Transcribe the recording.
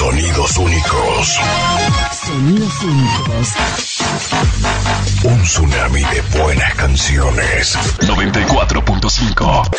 Sonidos únicos. Sonidos únicos. Un tsunami de buenas canciones. 94.5